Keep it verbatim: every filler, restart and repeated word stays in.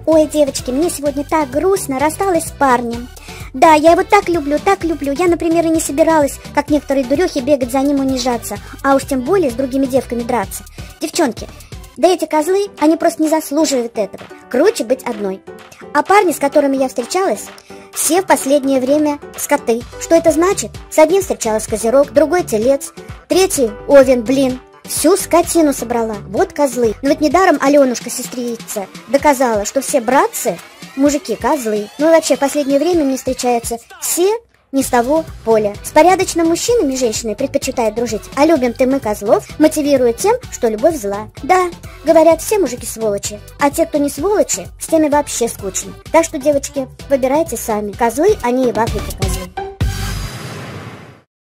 Ой, девочки, мне сегодня так грустно, рассталась с парнем. Да, я его так люблю, так люблю. Я, например, и не собиралась, как некоторые дурехи, бегать за ним унижаться, а уж тем более с другими девками драться. Девчонки, да эти козлы, они просто не заслуживают этого. Круче быть одной. А парни, с которыми я встречалась, все в последнее время скоты. Что это значит? С одним встречалась козерог, другой телец, третий овен, блин. Всю скотину собрала, вот козлы. Но ведь недаром Аленушка, сестрица, доказала, что все братцы, мужики, козлы. Ну и вообще, в последнее время мне встречаются все не с того поля. С порядочным мужчинами женщины предпочитают дружить, а любим-то мы козлов мотивируют тем, что любовь зла. Да, говорят, все мужики сволочи, а те, кто не сволочи, с теми вообще скучно. Так что, девочки, выбирайте сами. Козлы, они и в Африке.